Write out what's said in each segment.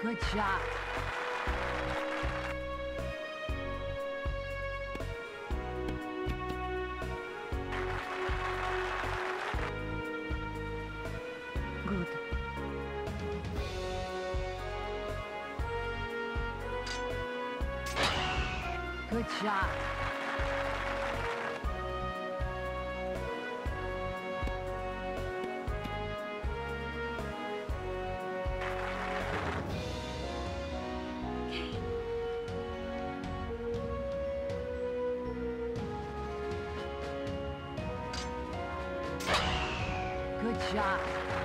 Good shot. Good. Good shot. Good shot.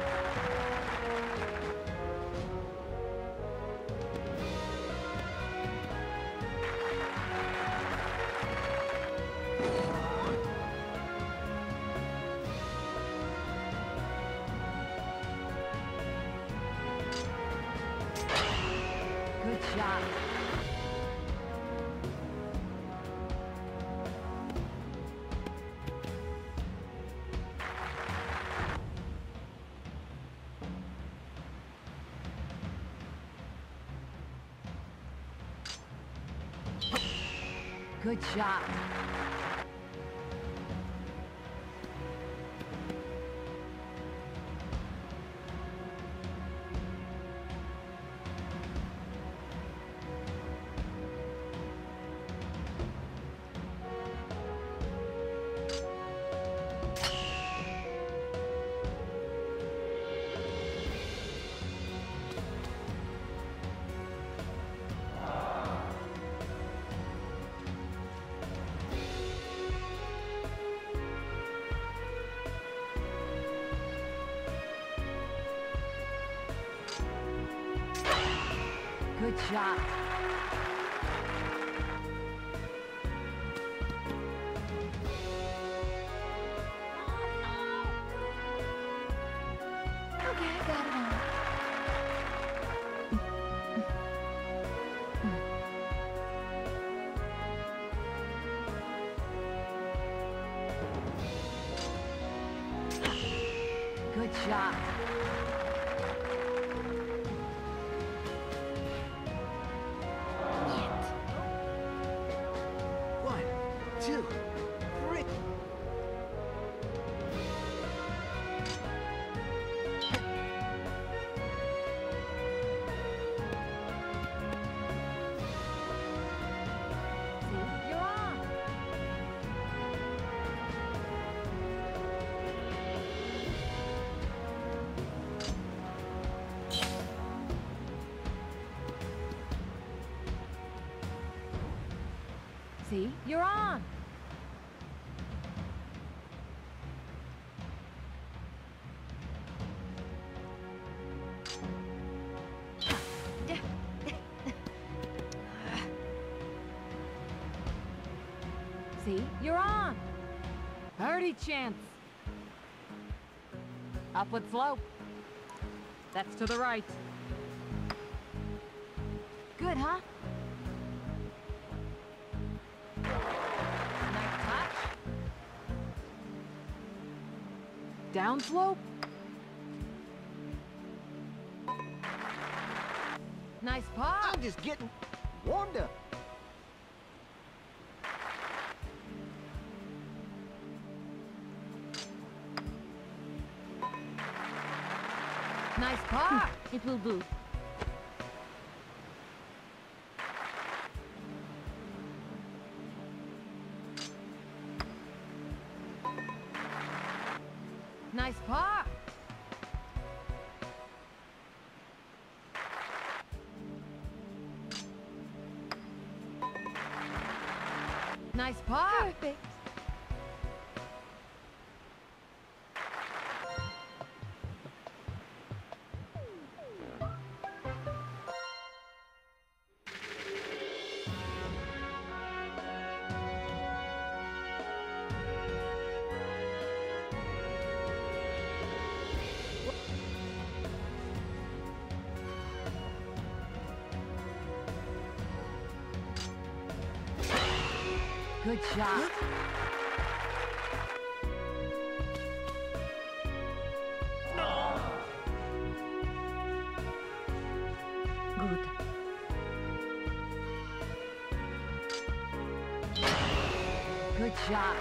Good shot. Good shot. Good shot. Okay, I got it on. Good shot. One, two, three. See, you're on. See, you're on. See, you're on. Birdie chance. Upward slope. That's to the right. Good, huh? Nice touch. Down slope. Nice par. I'm just getting warmed up. Nice par. It will do. Nice par. Nice par. Perfect. Good shot. Good. Good shot.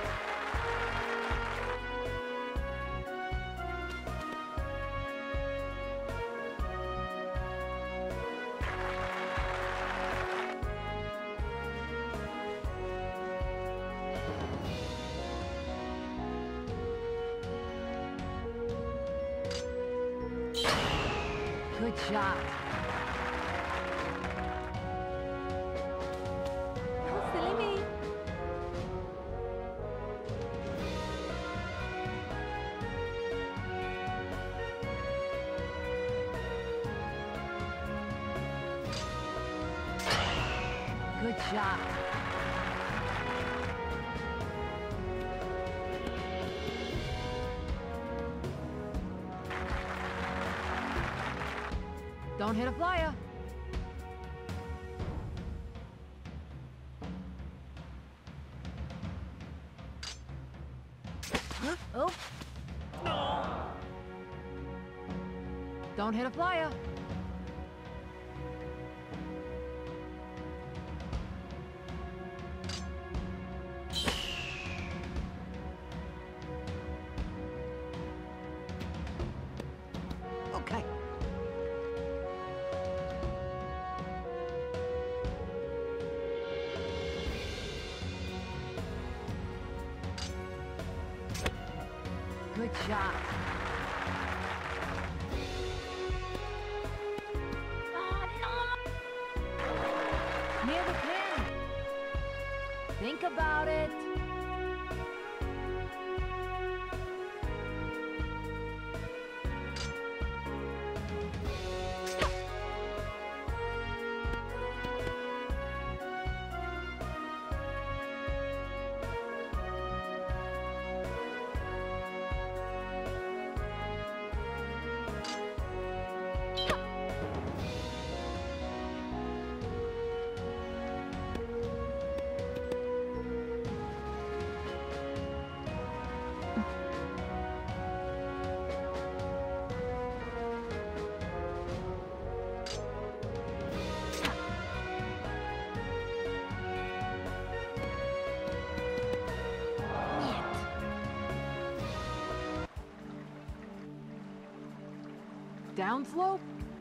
Good shot. Oh, silly me. Good shot. Don't hit a flyer. Oh, Don't hit a flyer. Okay. Good shot. Near the pin. Think about it. Downslope?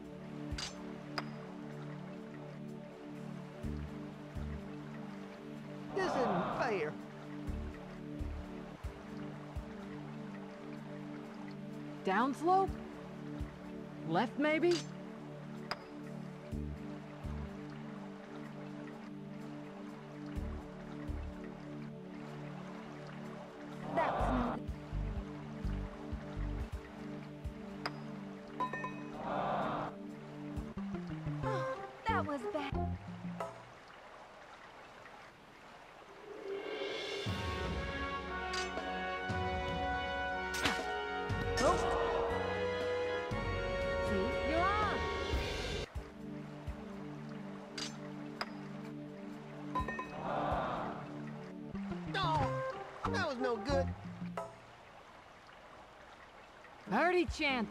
This isn't fair. Downslope? Left, maybe? that was no. Oh, that was bad. Oh. See, you're on. Oh, that was no good. Birdie chance.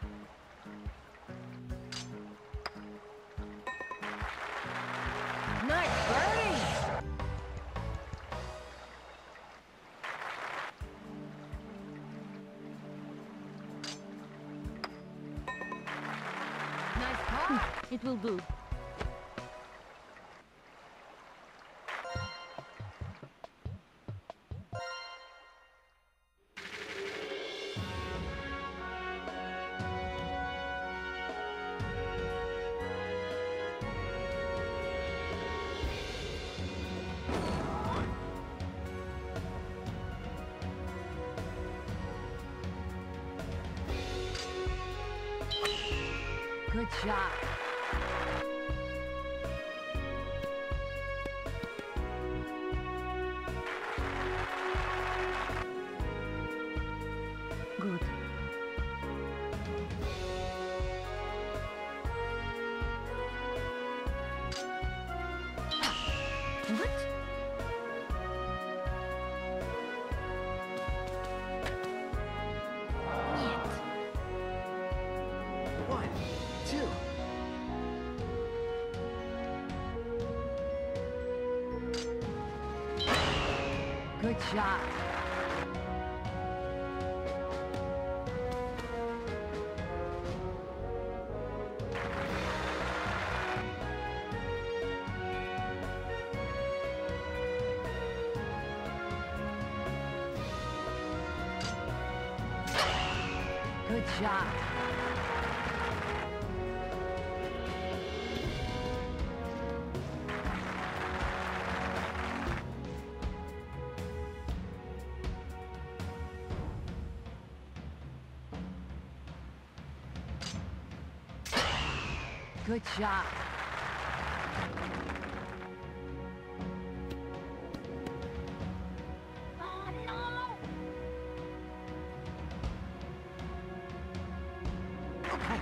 Nice birdie! Nice par. It will do. Good shot. Good. What? Нет. 1, 2. Good shot. Good shot. Good shot. Oh, no! Okay.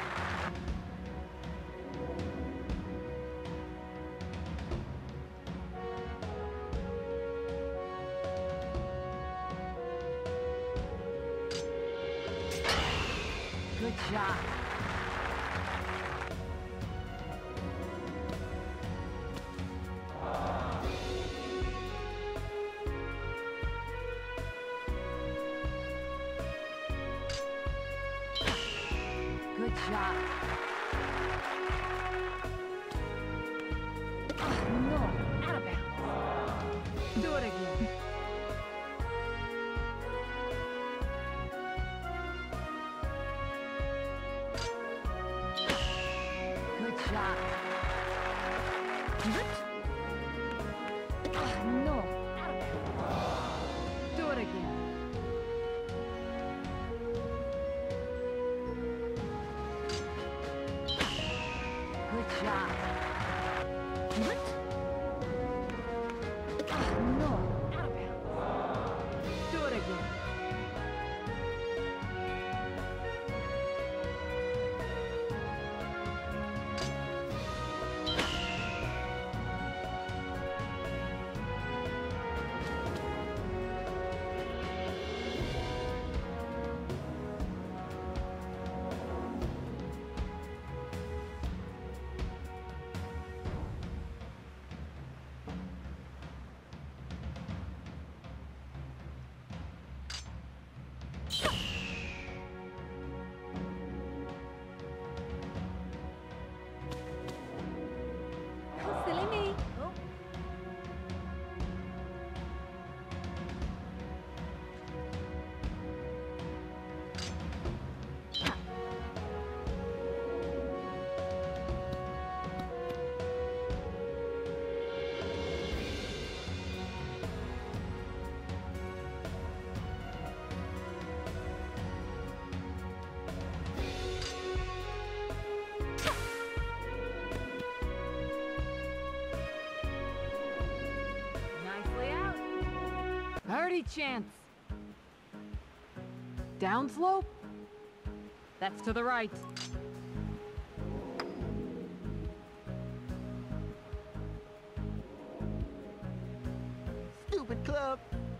Good shot. Good shot. Oh, no! Out of bounds. Do it again. Good shot. What? Oh, no! Out of bounds. Do it again. Good shot. What? Oh, no! Out of bounds. Do it again. Oh, silly me. Oh. Nicely out. Birdie chance. Downslope? That's to the right. Stupid club.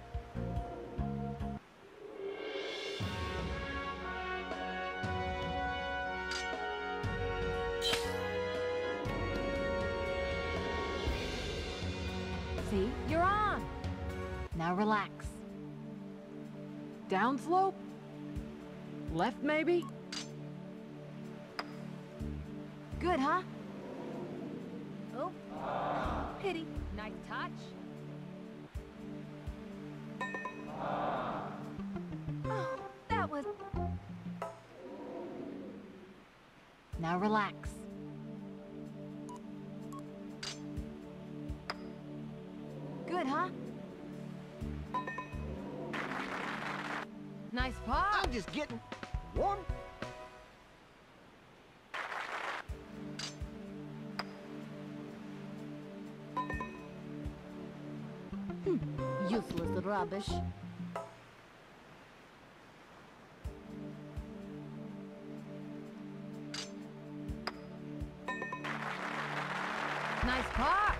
See, you're on. Now relax. Downslope? Left, maybe? Good, huh? Oh. Pity. Nice touch. Oh, that was... Now relax. Good, huh? Nice putt. I'm just getting warm. Useless rubbish. Nice putt.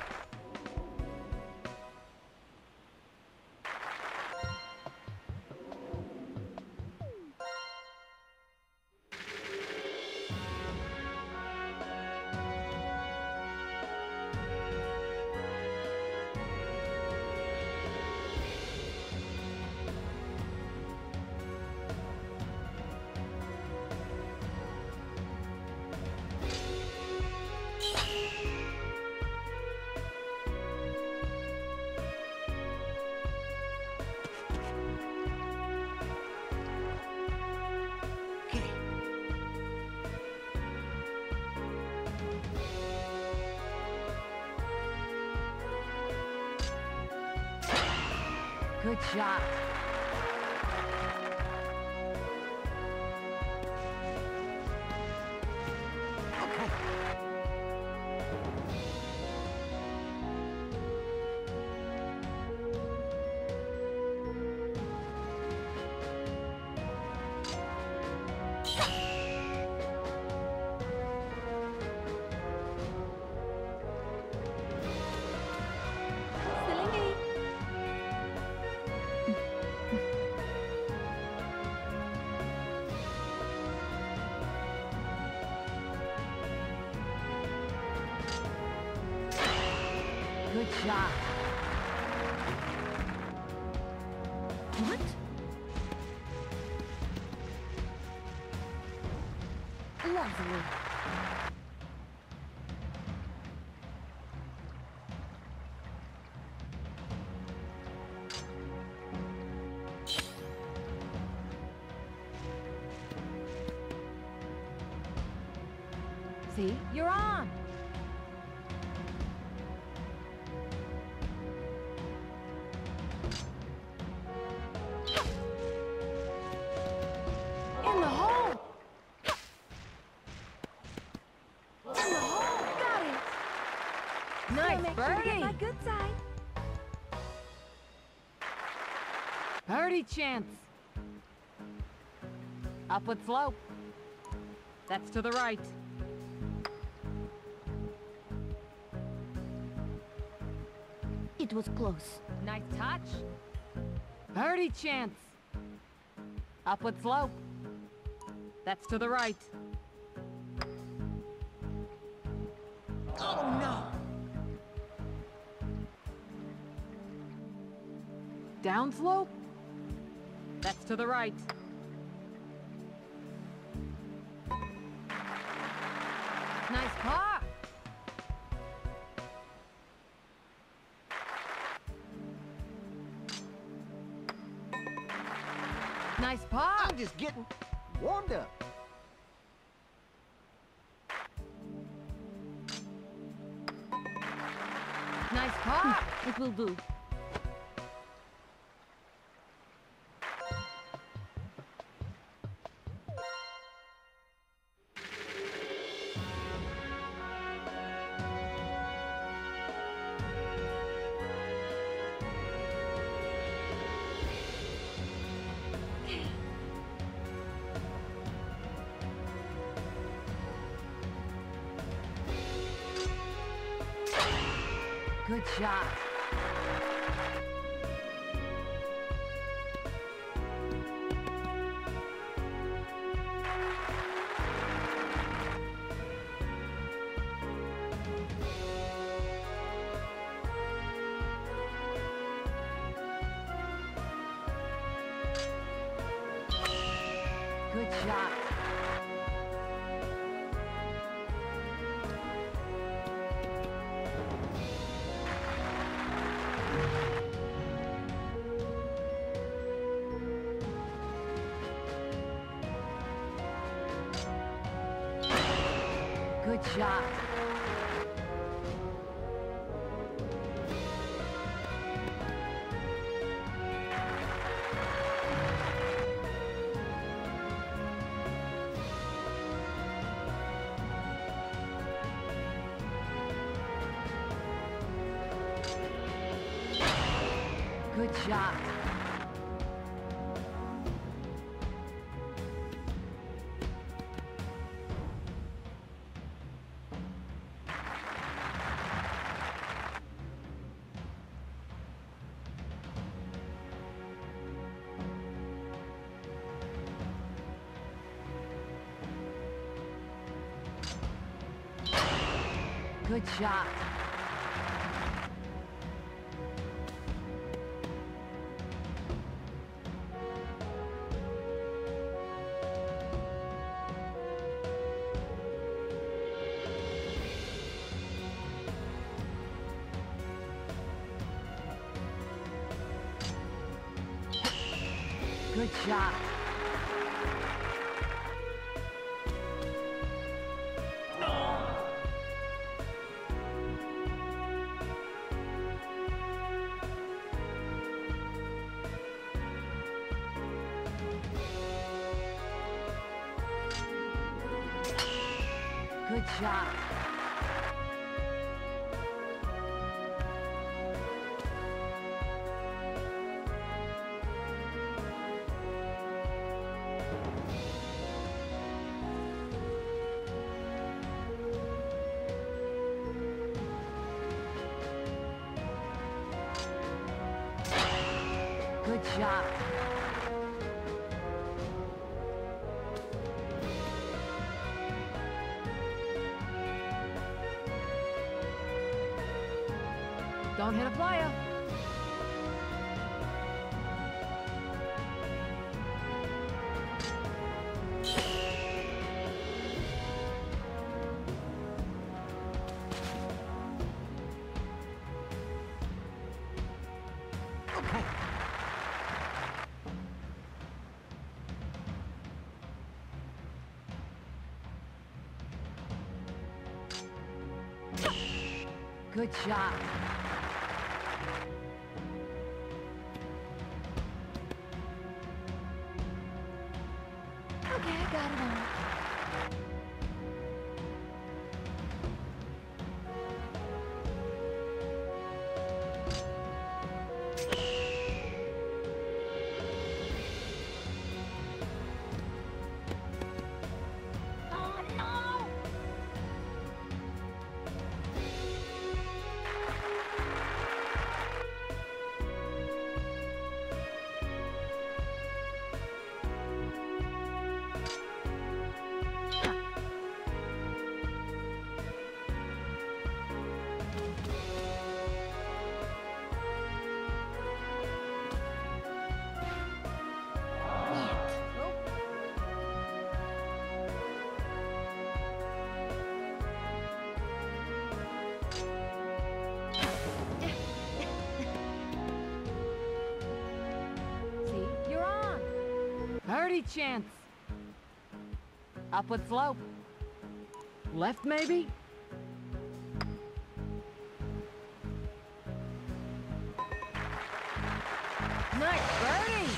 Good shot. Okay. Silly. Good shot. What? Lovely. See? You're on. In the hole! In the hole! Got it! Nice Make sure to get birdie. my good side. Birdie chance. Upward slope. That's to the right. It was close. Nice touch. Birdie chance. Upward slope. That's to the right. Oh no! Down slope. That's to the right. Nice par. Nice par. I'm just getting warmed up. Nice par. It will do. Good shot. Good shot. Good shot. Good shot. Good shot. Good shot. Good shot. Good shot. Don't hit a flyer. Okay. Good shot. Okay, I got it on. Oh no! See, you're on. Birdie chance. Upward slope. Left, maybe? Nice birdie!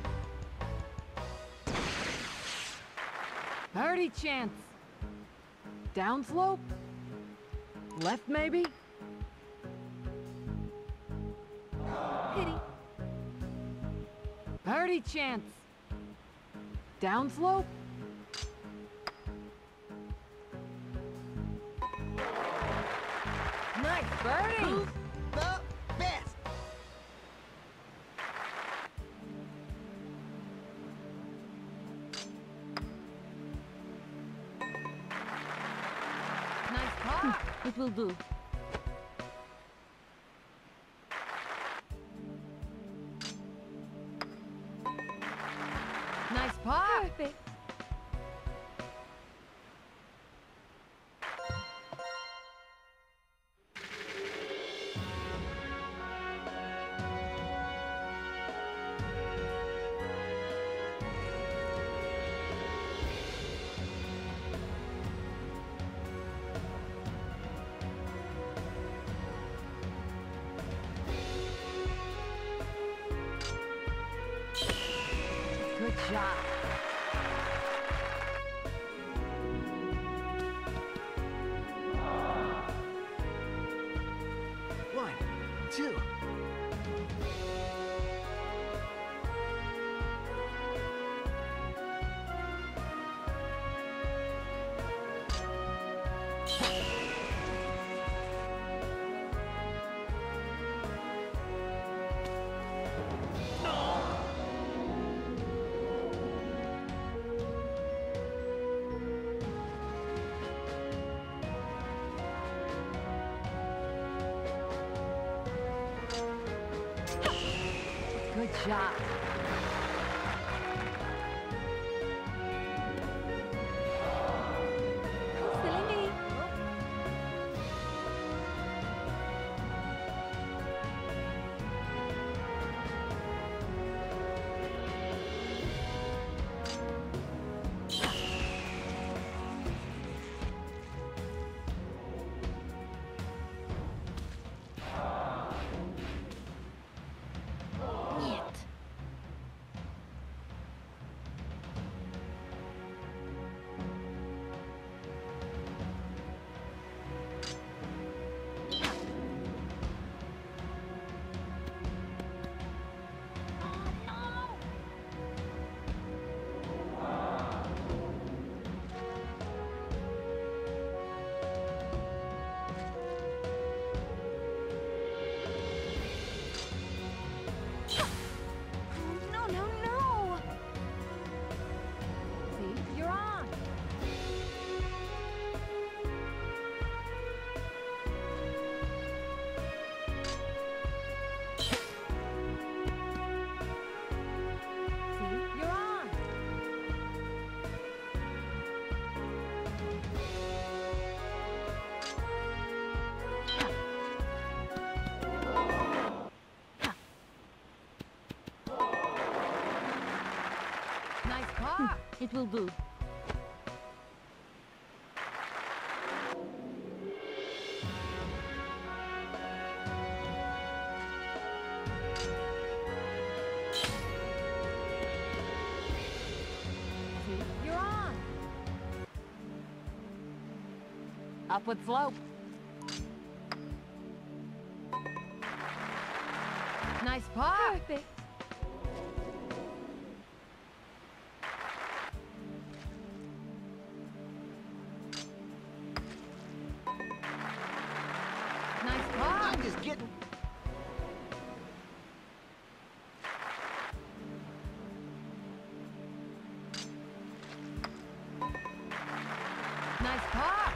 Birdie chance. Downslope? Left, maybe? Pity. Birdie chance. Downslope? Nice birdie! Who's the best? Nice par! It will do. Nice par! Perfect. Good shot. One, two. Good shot. Silly me. Нет. It will do. You're on. Upward slope. Nice par. Perfect. Nice par. I'm just getting... Nice par.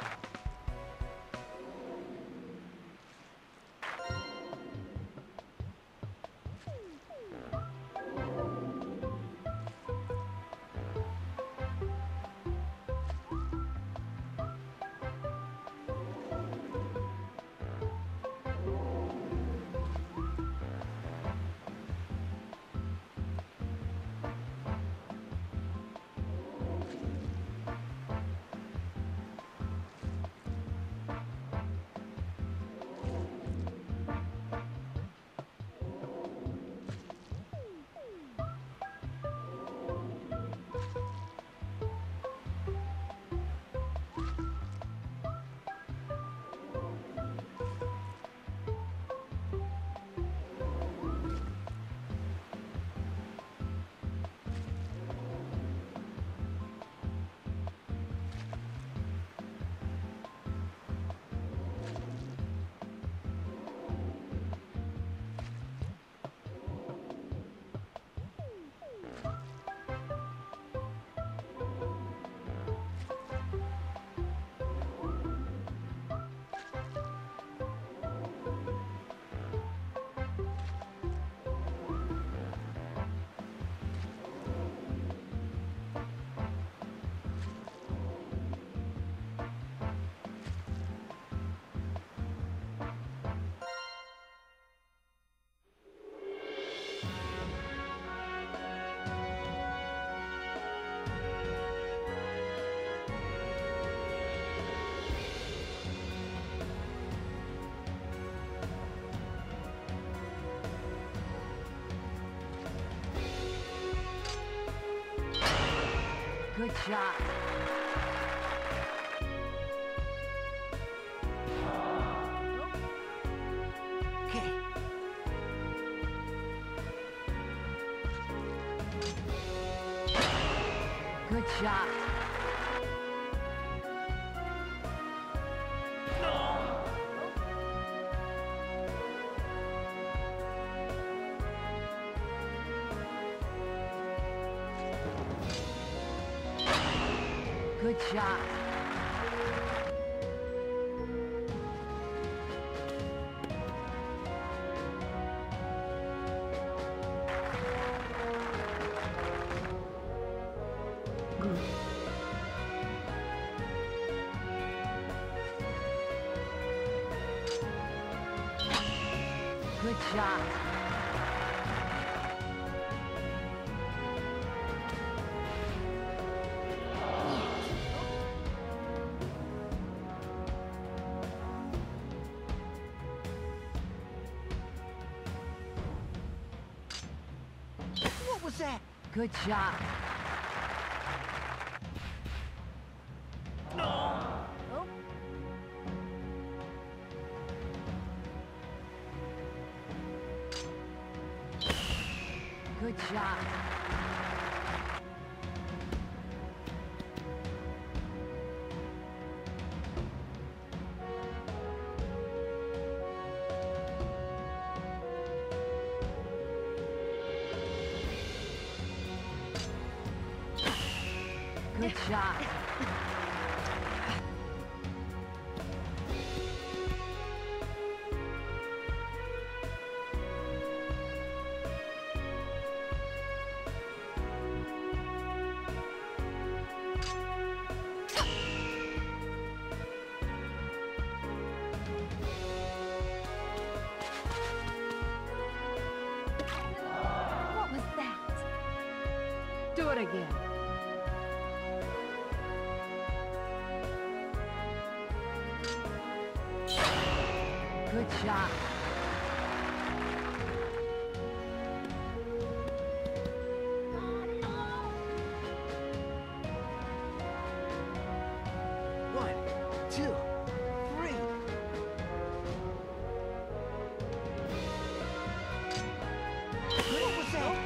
Good shot. Okay. Good shot. Good shot. Good. Good shot. What was that? Good shot. Good shot. Good shot. What was that? Do it again. Good shot. One, two, three. What was that?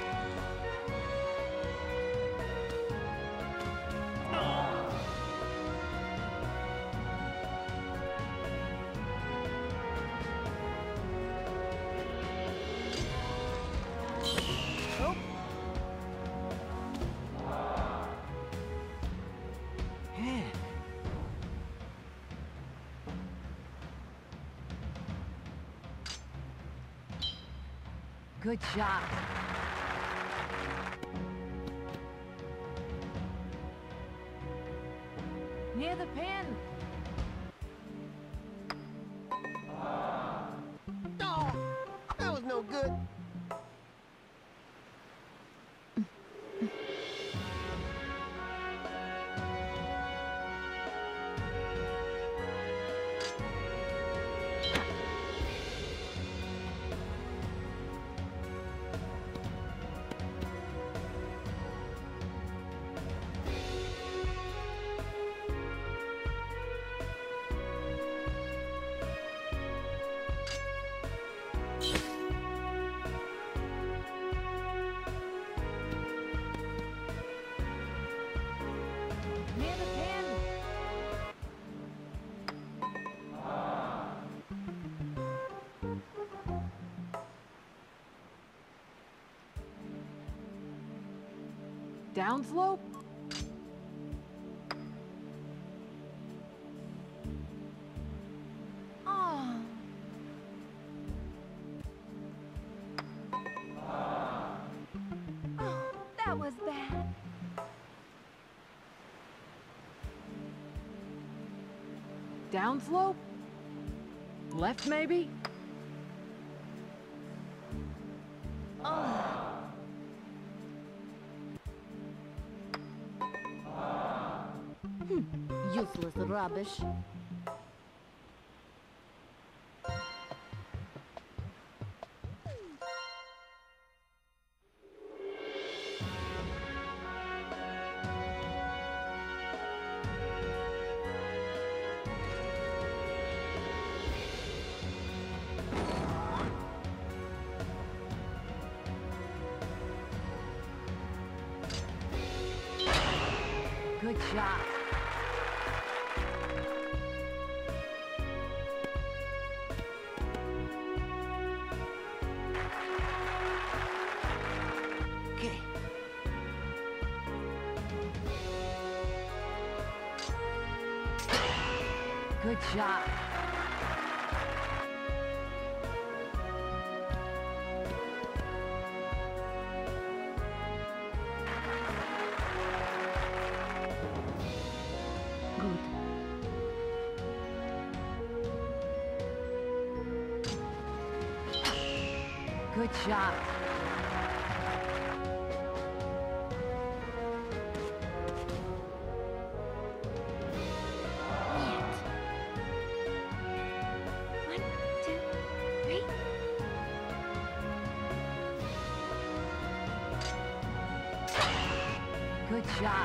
Oh. Yeah. Good shot. Near the pin. Oh, that was no good. Near the pin. Downslope? Oh. Oh, that was bad. Downslope? Left, maybe? Oh. Useless rubbish. Good shot. Okay. Good shot. Good. Good shot. Нет. One, two, three. Good shot.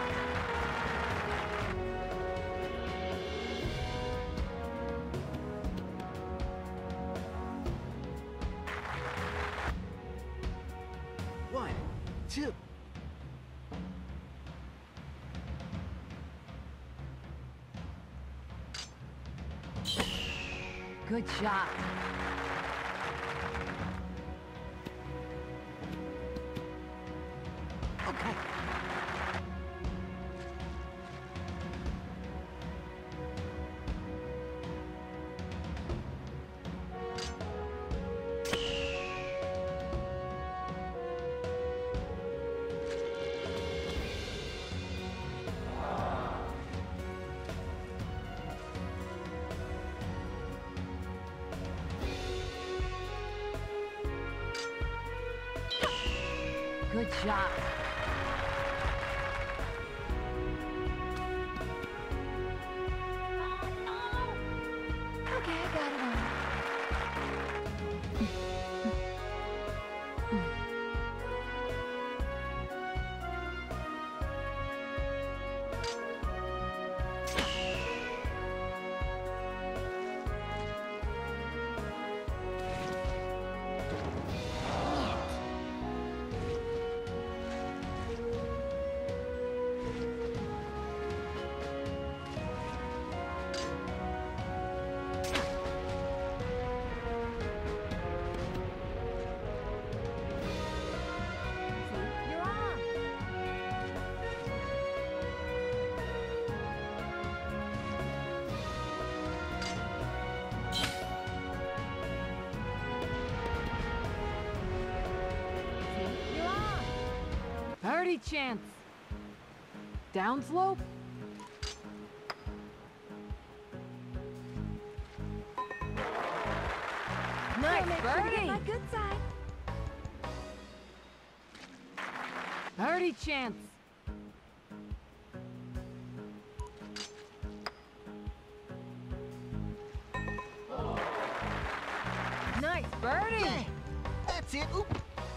One, two. Good shot. Okay. Good shot. Okay, I got it on. Birdie chance. Downslope. Nice birdie. My good side. Birdie chance. Nice birdie. Yeah, that's it. Oop.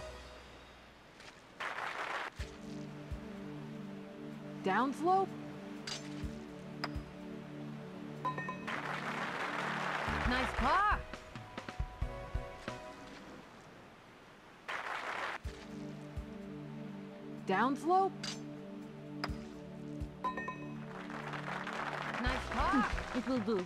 Downslope. Nice par. Downslope. Nice par. It will do.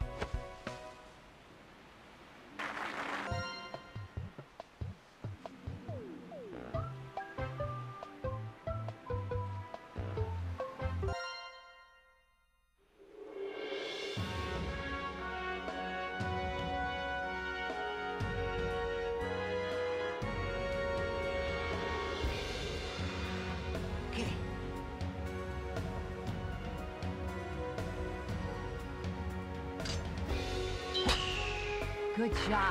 Okay. Good shot.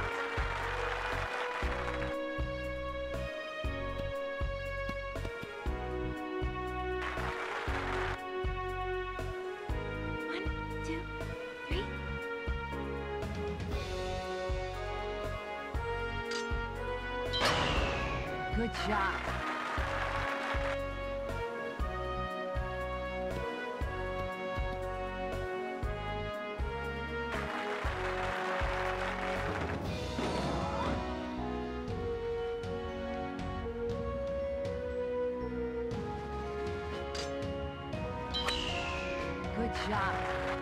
One, two, three. Good shot. Good shot.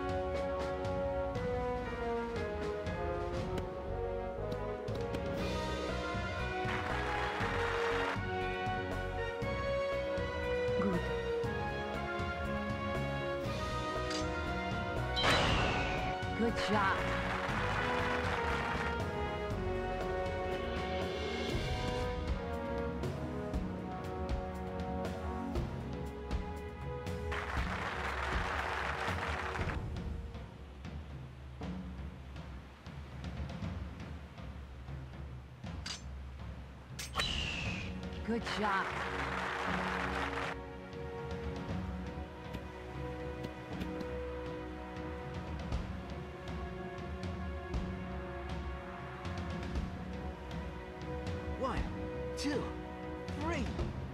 Good. Good shot. Good shot. One, two, three.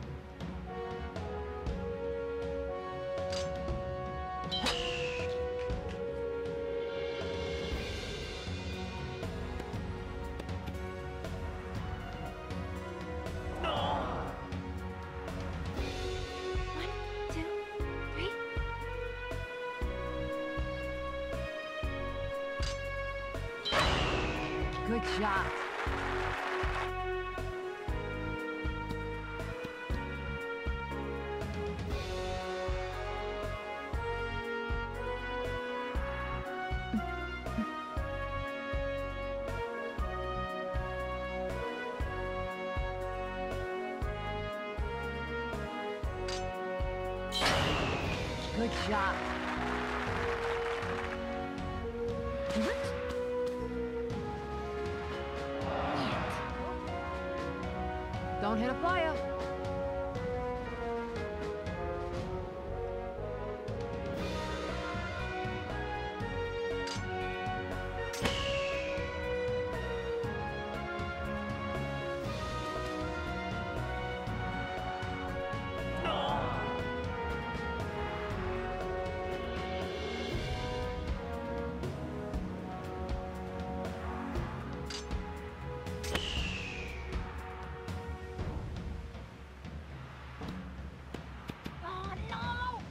One, two, three. Good shot. Good shot. What? Don't hit a flyer. Oh no!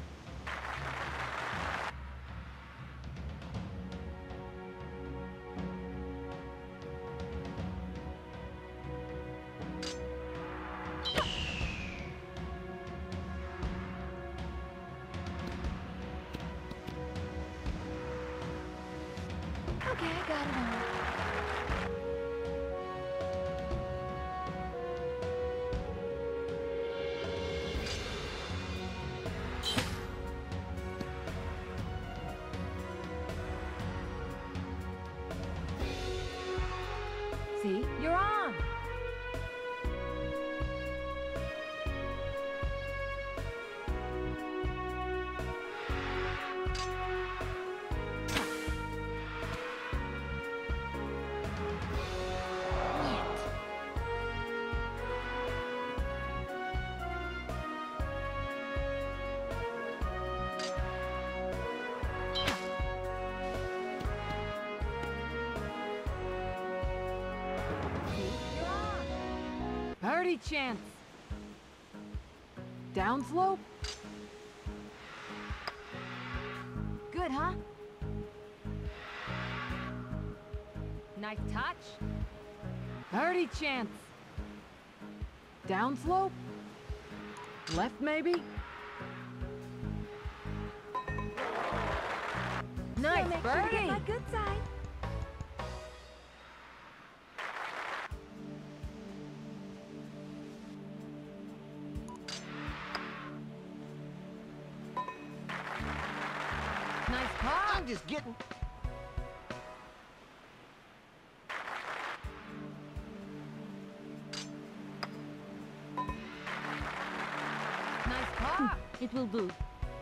Okay, I got it all. Birdie chance. Downslope. Good, huh? Nice touch. Birdie chance. Downslope. Left maybe? Nice Make sure to birdie. get my good side. Nice par. I'm just getting... Nice par. It will do.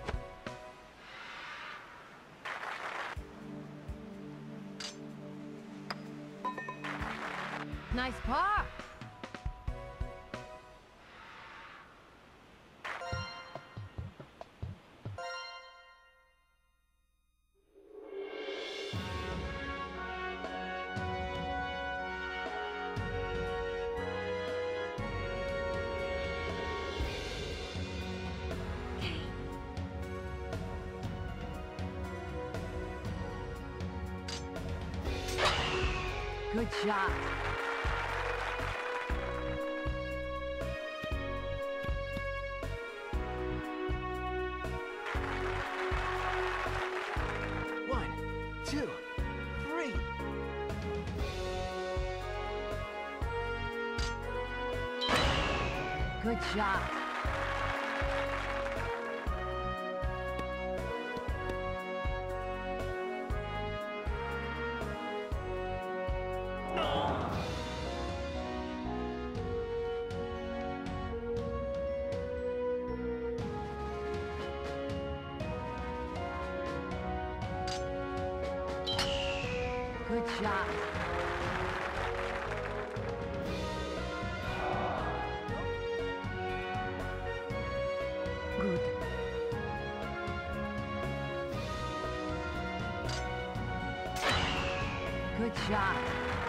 Nice par. Good shot. One, two, three. Good shot. Good shot. Good. Good shot.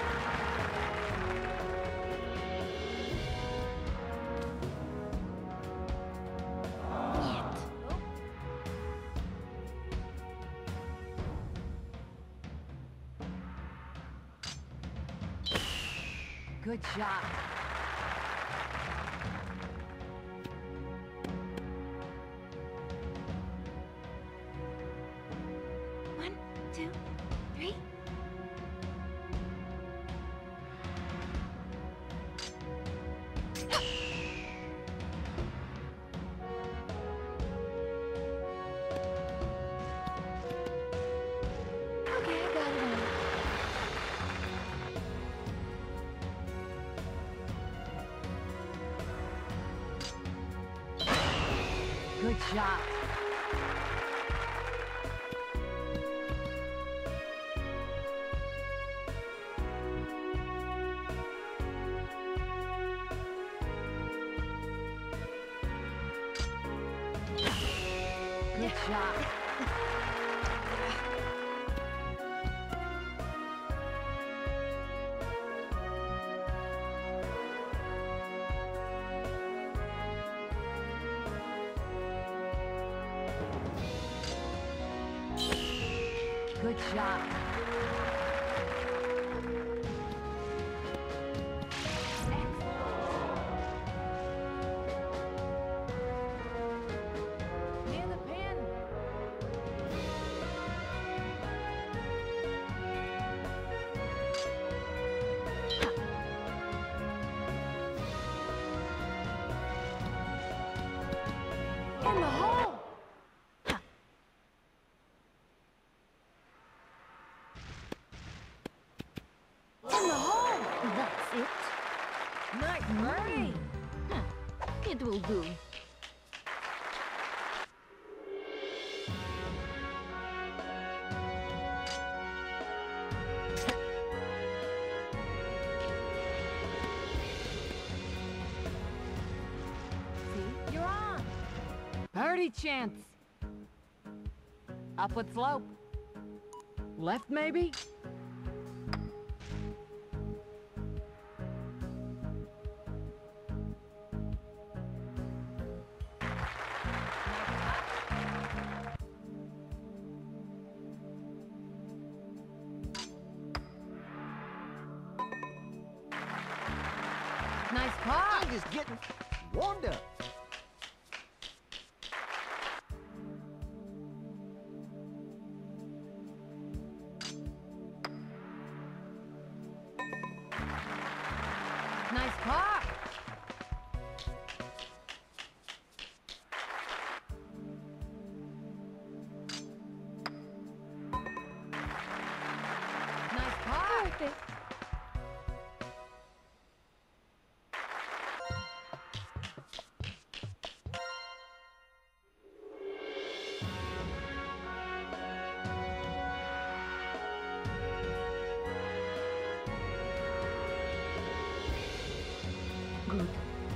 Good shot. One, two, three. Okay, I got it all. Good shot. Good shot. Good shot. Near the pin. In the hole. In the hole. That's it. Nice birdie. It will do. See, you're on. Birdie chance. Upward slope. Left maybe? Nice pop. I'm just getting warmed up. Nice pop. Nice pop. Perfect. Good.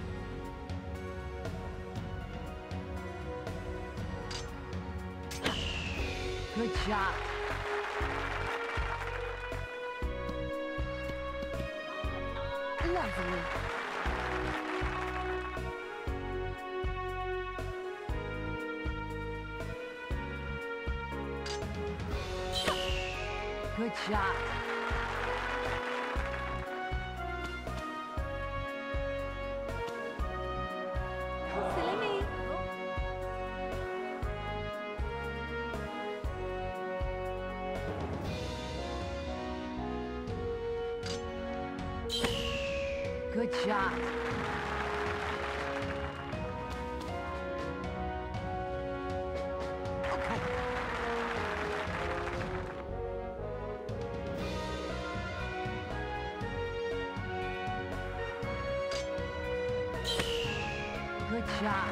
Good shot. Lovely. Good shot. Silly me. Good shot. Okay. Good shot.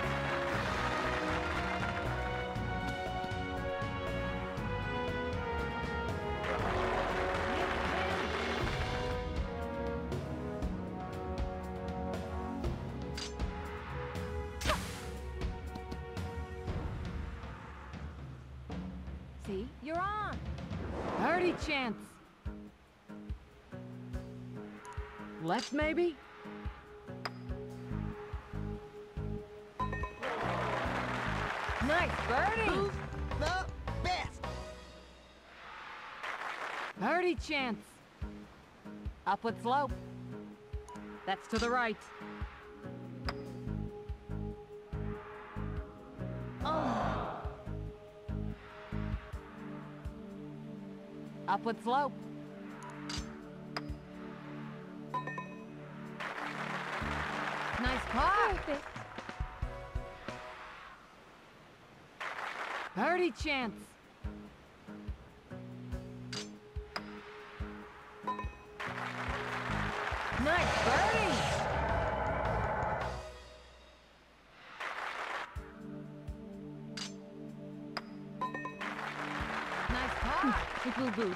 See? You're on. Birdie chance. Left, maybe? Nice birdie. Who's the best? Birdie chance. Upward slope. That's to the right. Oh, Upward slope. Nice par. perfect. Birdie chance. Nice birdie. Nice par. It will do.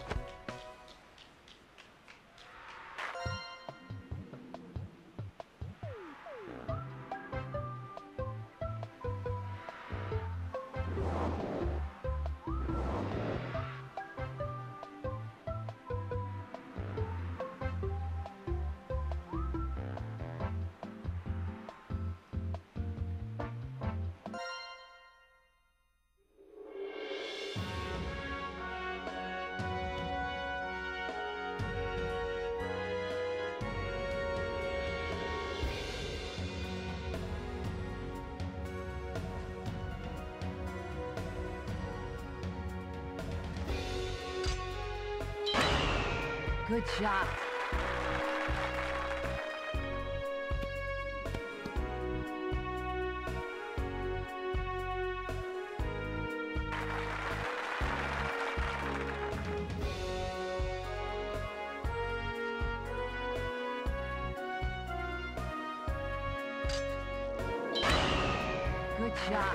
Good shot. Good shot.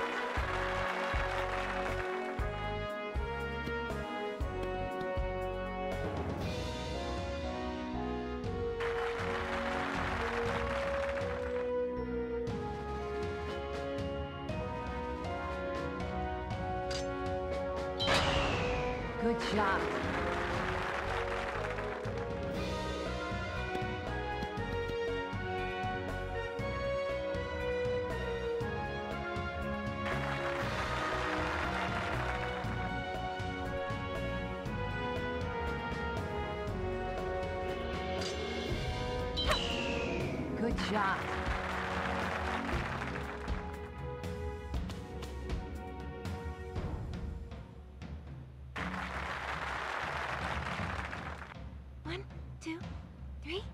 Good shot. Good shot. One, two, three.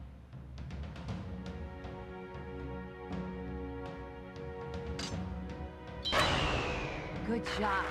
Good shot.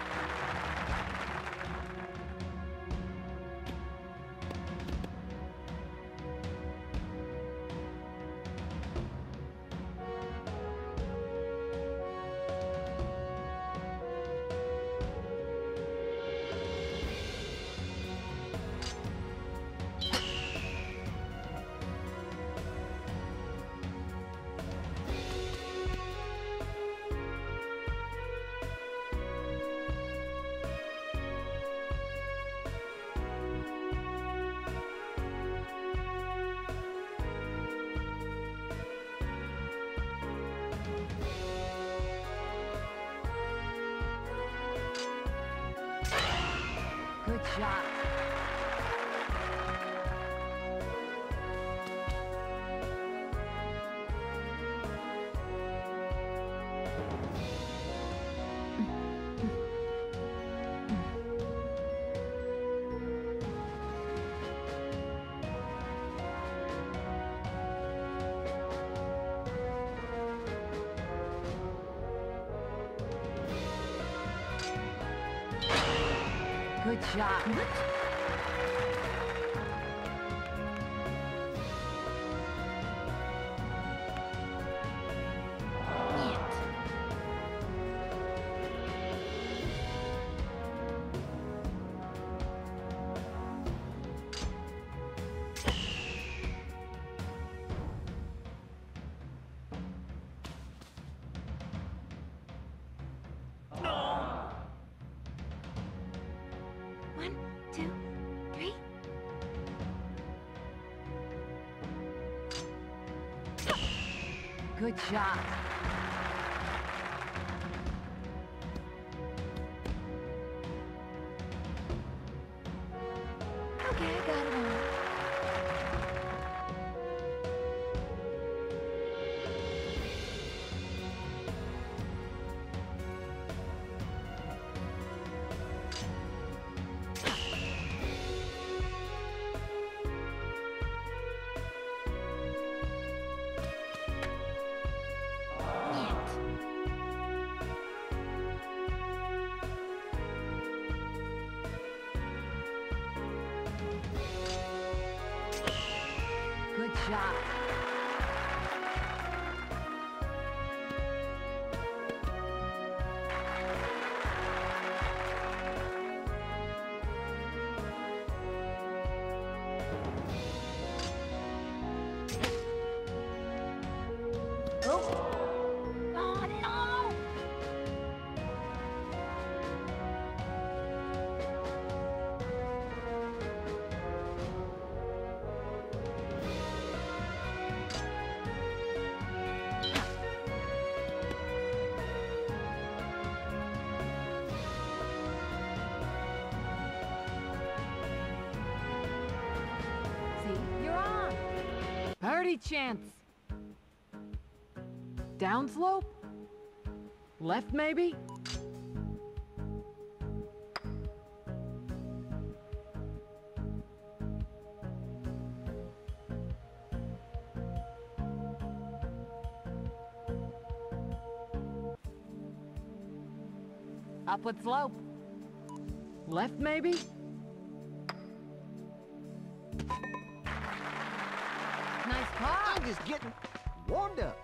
Good shot. Good shot. One, two, three. Good shot. Okay, I got it all. Good shot. Oh no! See, you're on. Birdie chance. Downslope? Left, maybe? Upward slope. Left, maybe? Nice par. I'm just getting warmed up.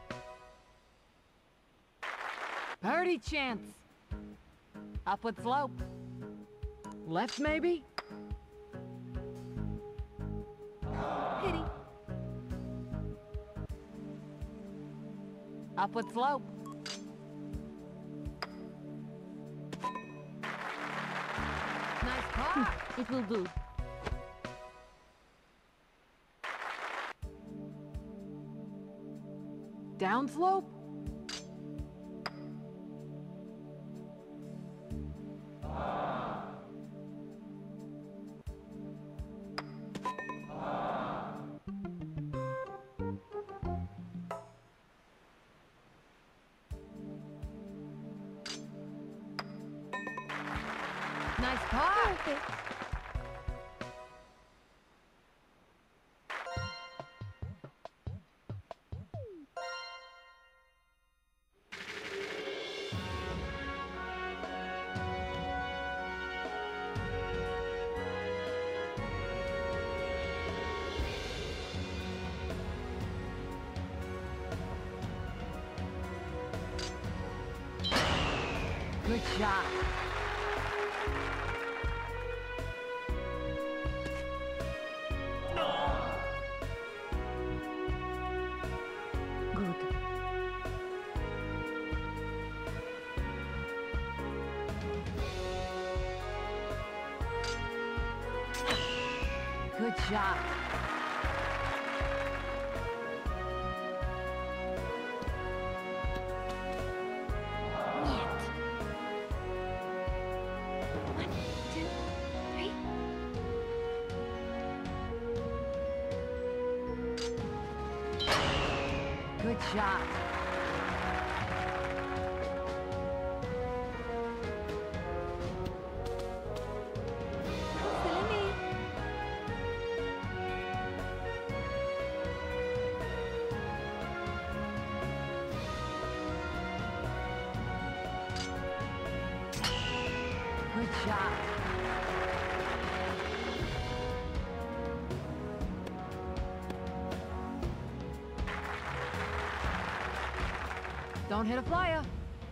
Birdie chance. Upward slope. Left, maybe? Pity. Upward slope. Nice par. It will do. Downslope? Nice pot. Perfect. Good shot. Good. Good shot. Нет. 1, 2, 3. Good shot. Silly me. Good shot. Don't hit a flyer.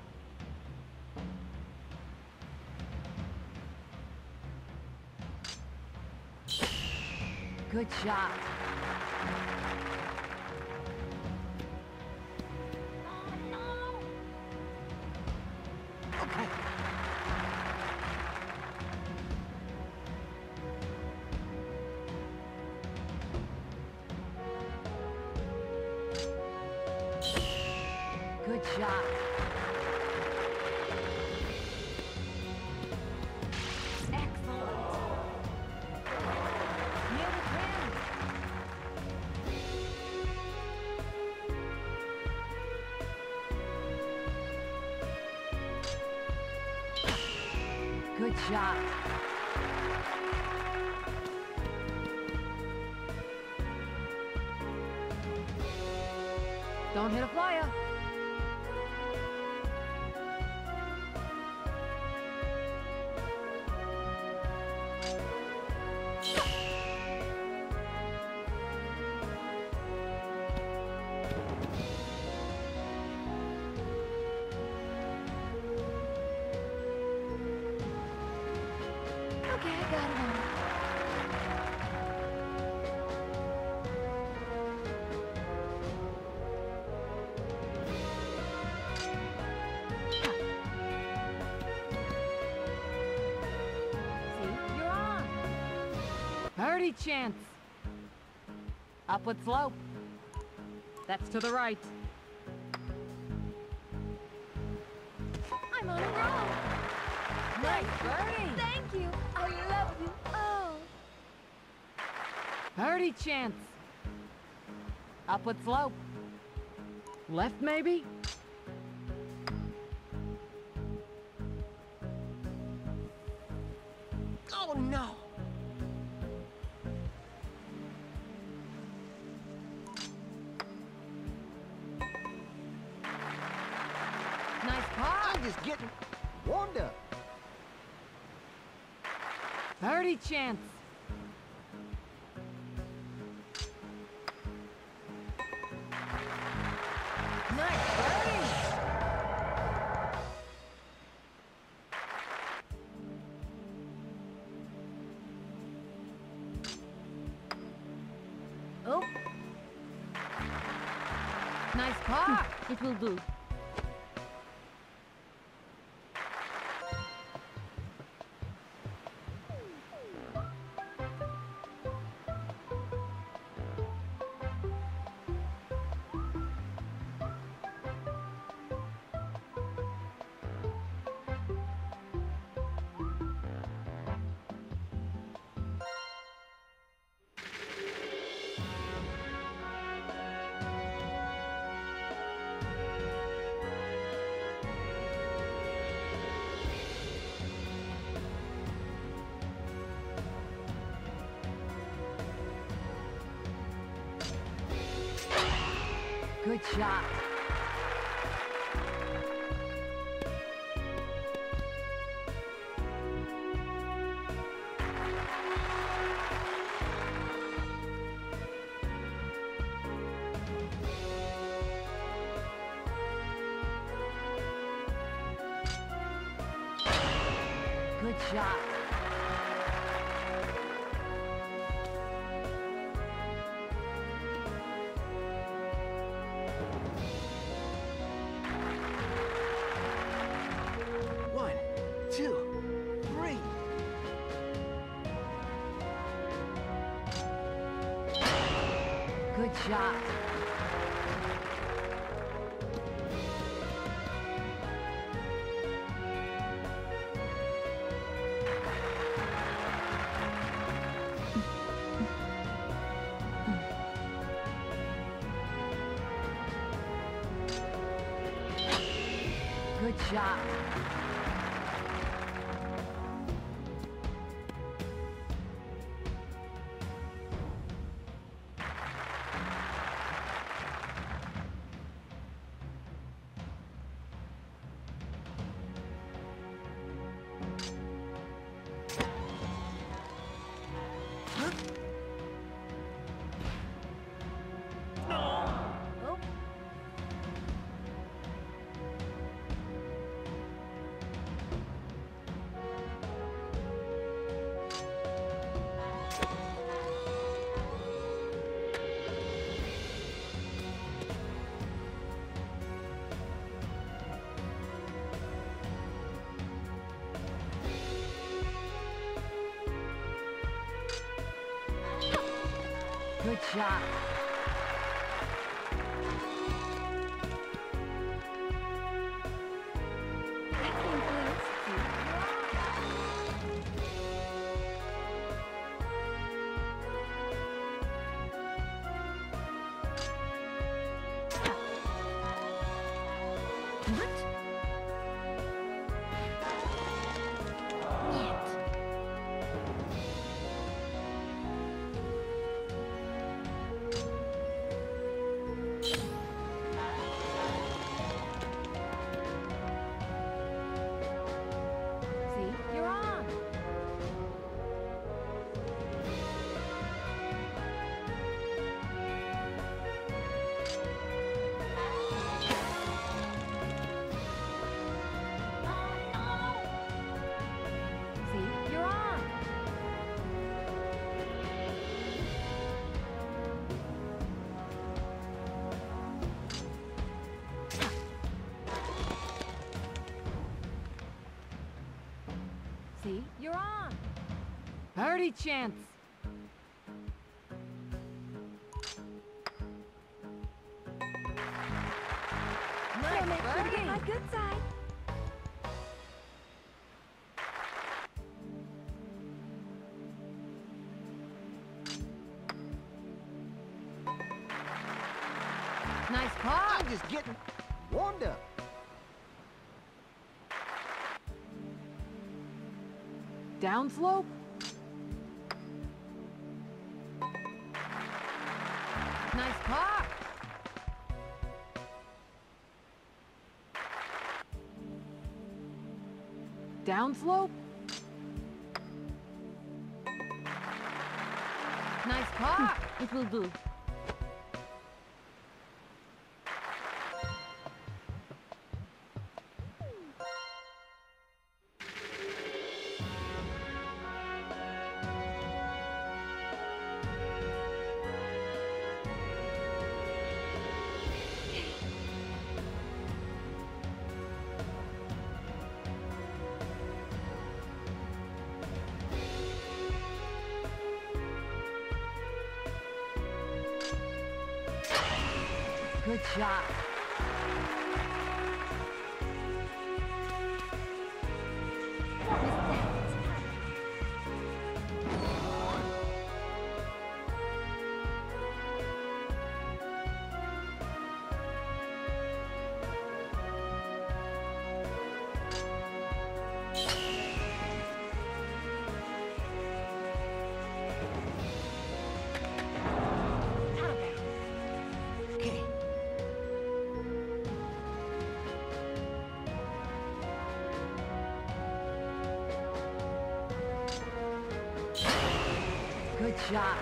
Good shot. Oh, no. Okay. Good shot. Excellent. Near the pin. Good shot. Don't hit a flyer. Okay, I got it all. See, you're on. Birdie chance. Upward slope. That's to the right. I'm on a roll. Nice birdie. Thank you. I love you. Oh. Birdie chance. Upward slope. Left, maybe? Oh no. Nice par. I'm just getting warmed up. Birdie chance. Nice birdie. Oh. Nice par. It will do. Good shot. Good shot. One, two, three. Good shot. Good shot. Oh, Good shot. that came close. What? See? You're on. See? You're on. See? You're on. Birdie chance. So make sure to get my good side. Nice pop. I'm just getting warmed up. Downslope. Nice pop. Downslope. Nice pop. It will do. Good shot. Okay. Good shot.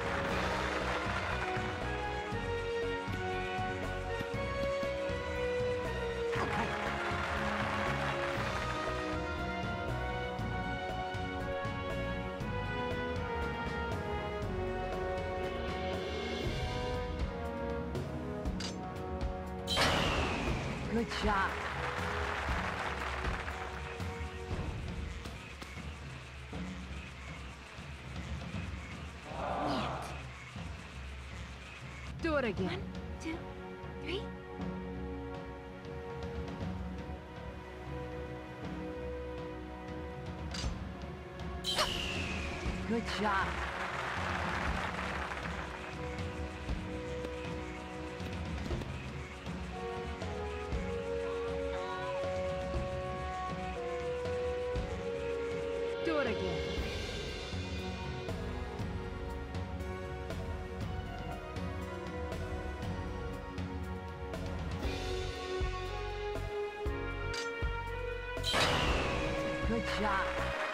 Good shot. Do it again. 1, 2, 3. Good shot. Do it again. Good shot.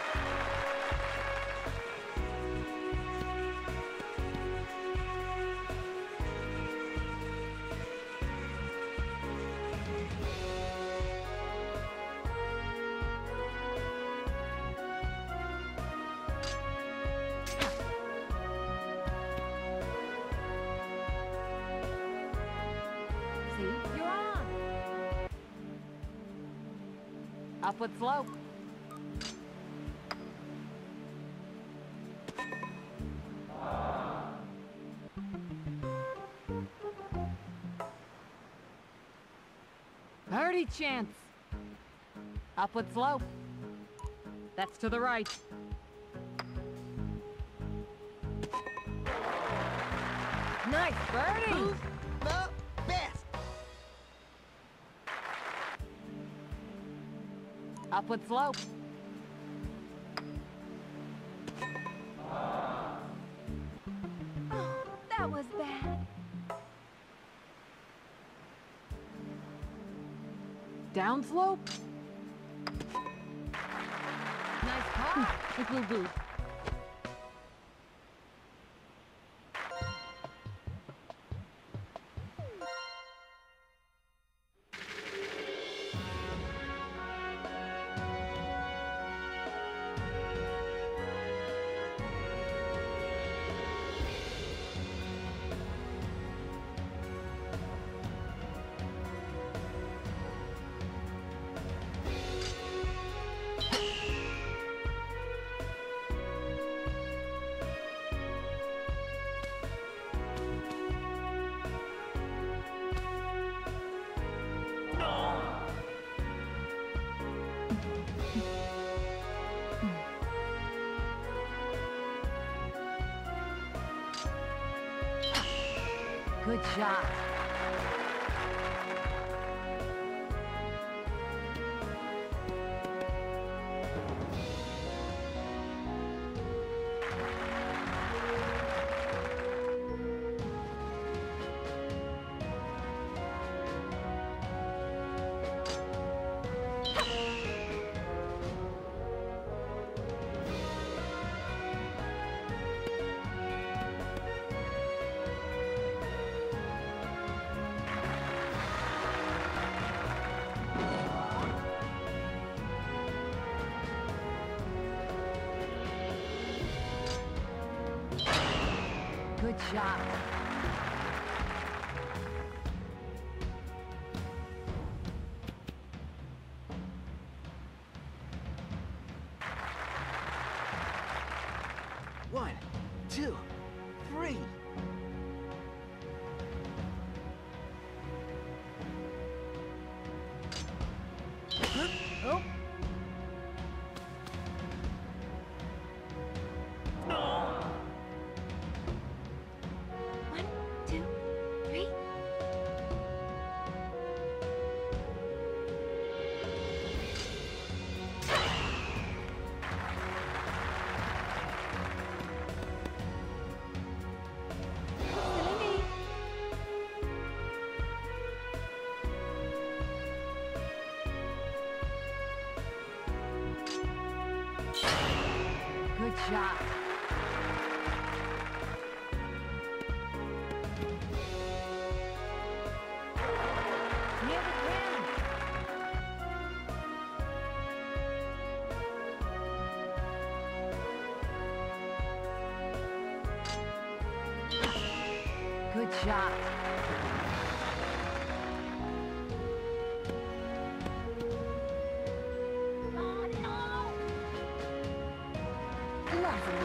See? You're on. Upward slope. Birdie chance. Upward slope. That's to the right. Nice birdie. Who's the best? Upward slope. Oh, that was bad. Down slope. Nice par. It will do. Good shot. Good shot. One, two, three. Oh. One, two, three. Silly me. Good shot. Good shot. Oh, no! Lovely.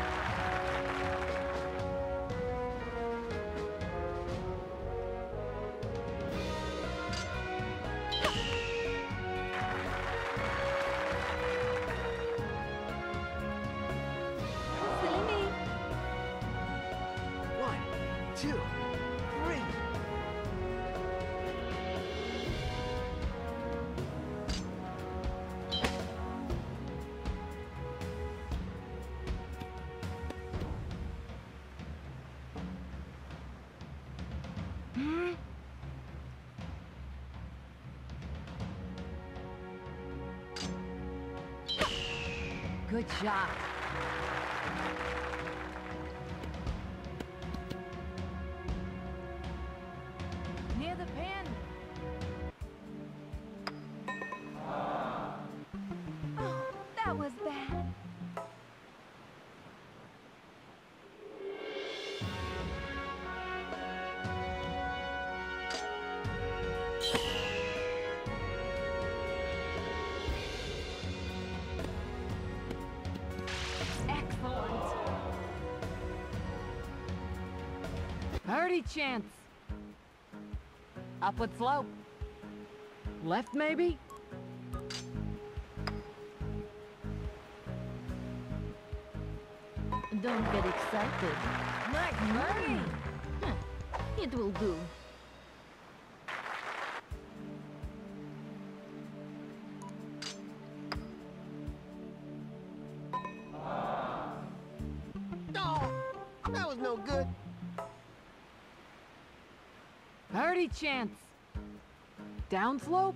Silly me. 1, 2, 3. Good shot. Near the pin. Oh, that was bad. Excellent. Birdie chance. Upward slope. Left, maybe? Don't get excited. Nice birdie. It will do. Oh, that was no good. Birdie chance. Downslope.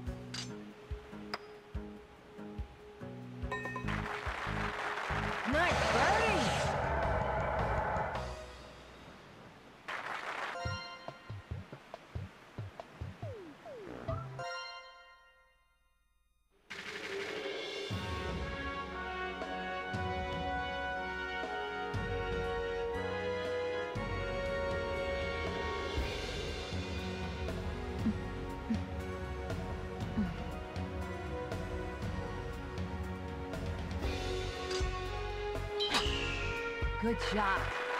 Nice birdie. Good shot.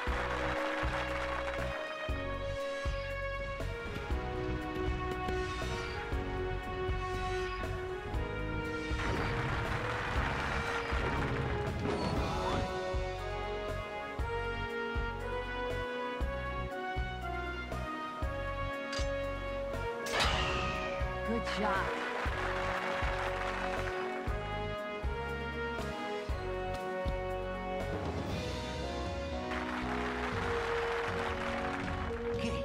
Good shot. Okay.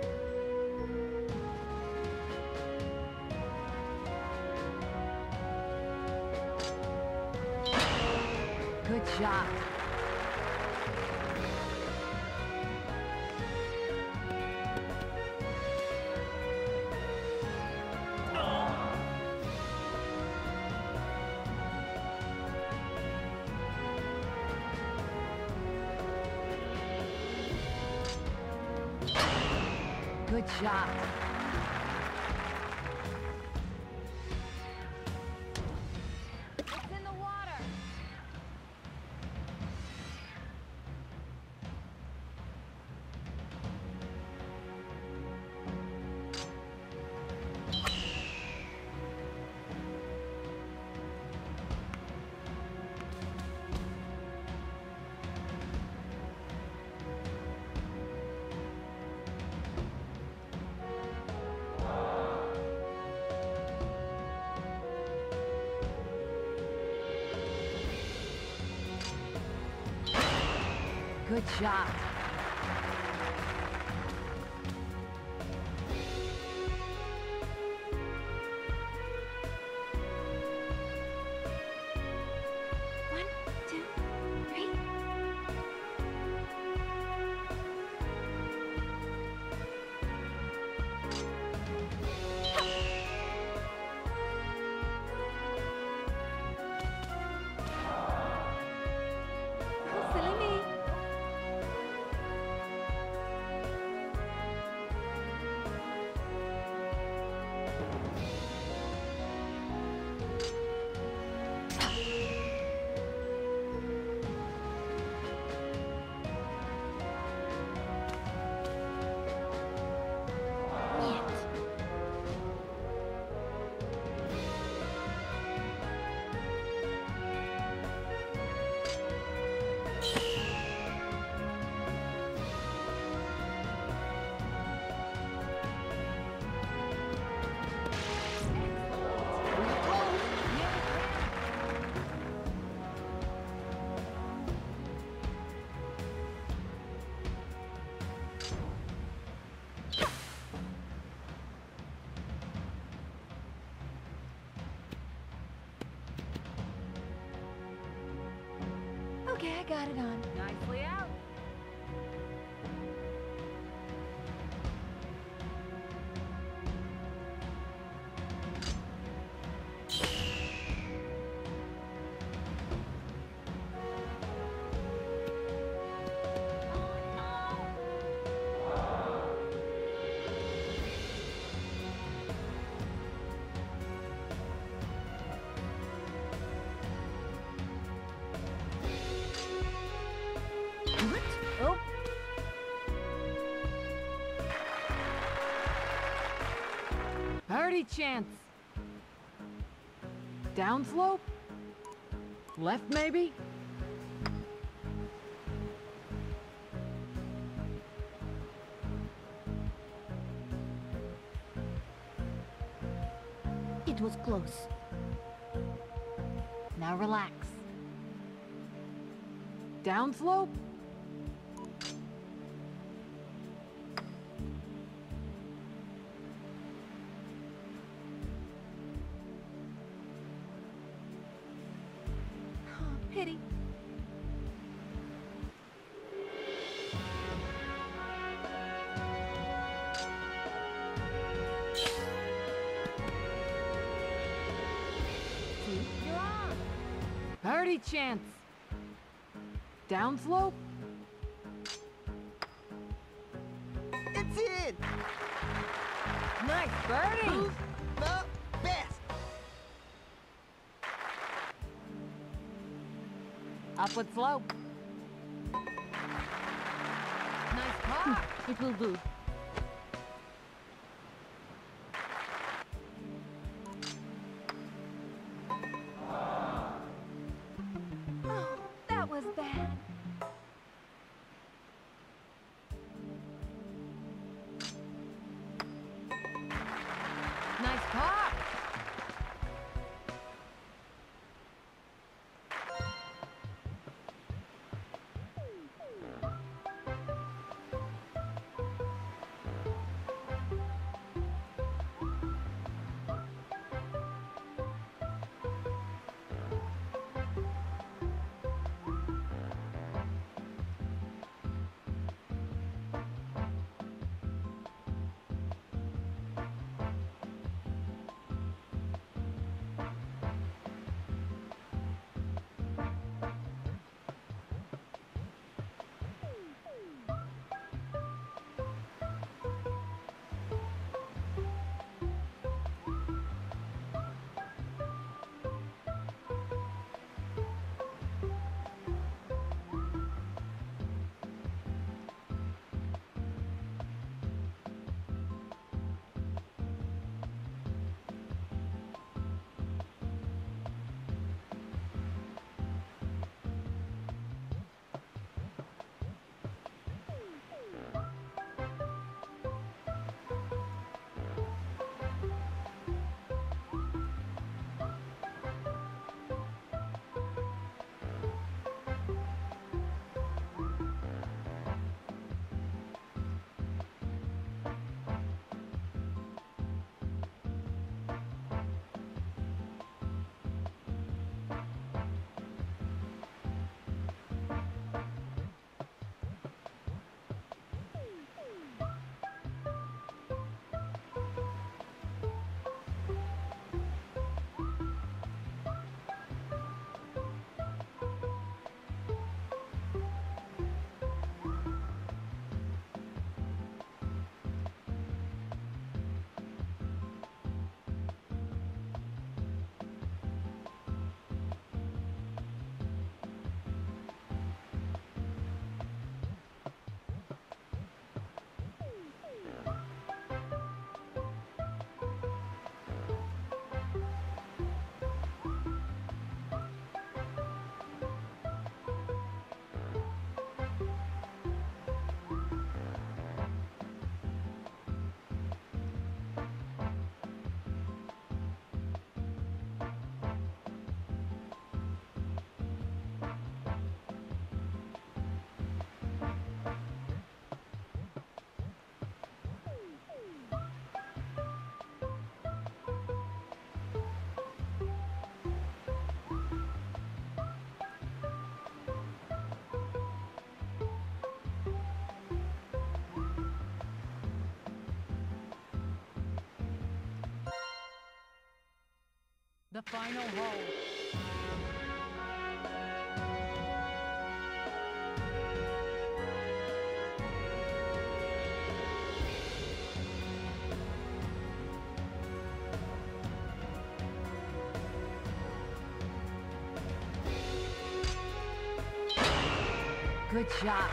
Good shot. Good shot. It's in the water. Good shot. One, two, three. Silly me. got it on. Nicely out. What? Oh. Birdie chance. Downslope? Left, maybe? It was close. Now relax. Downslope? Oh, pity. You're on. Birdie chance. Downslope? It's in! Nice birdie! Who's the best? Upward slope. Nice par. It will do. Oh, that was bad. Nice par. The final hole. Good shot.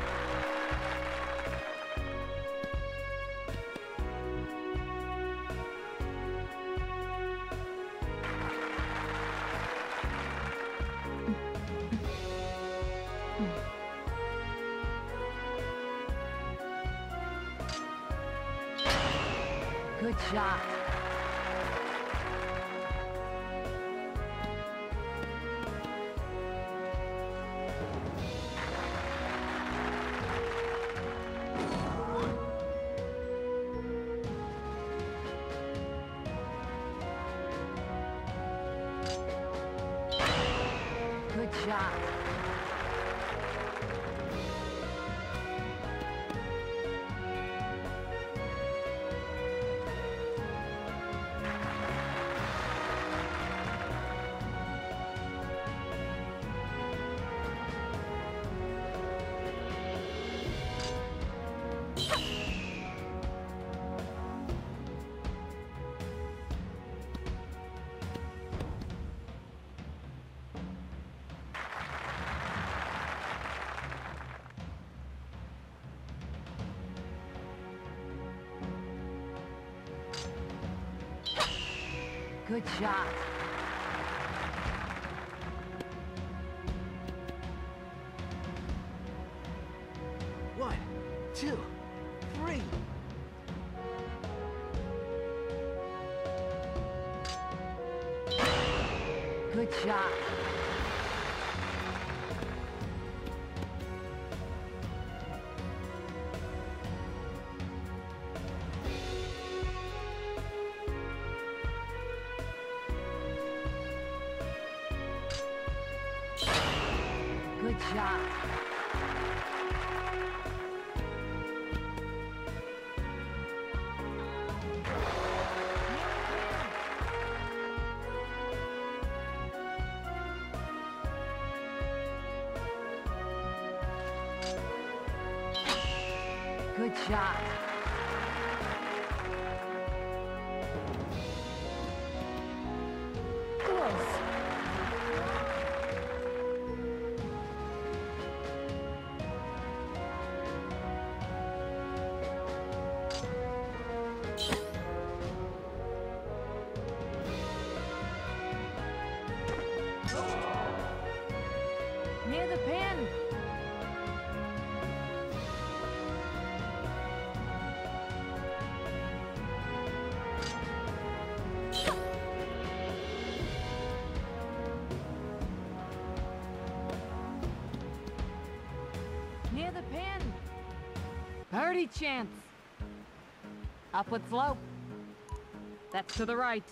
Good shot. Good shot. Good shot. One, two, three. Good shot. Good shot. Good shot. Close. Near the pin. Near the pin. Birdie chance. Upward slope. That's to the right.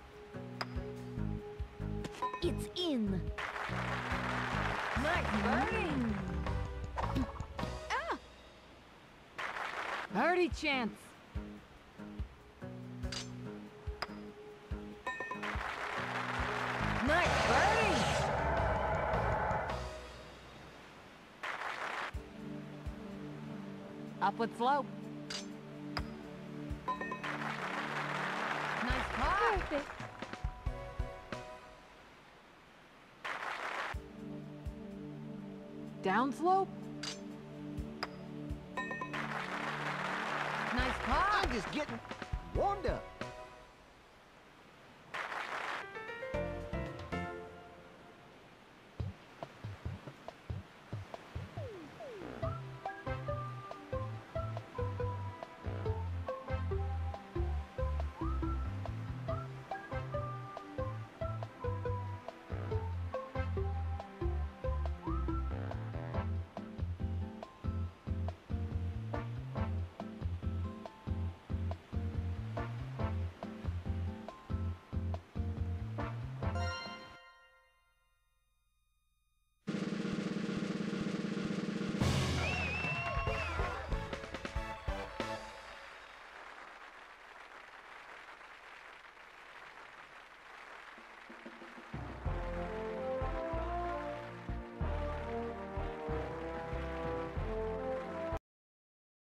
It's in. Nice birdie. Ah! Birdie chance. Nice birdie. Upward slope. Nice par. Perfect. Down slope. Nice par. I'm just getting warmed up.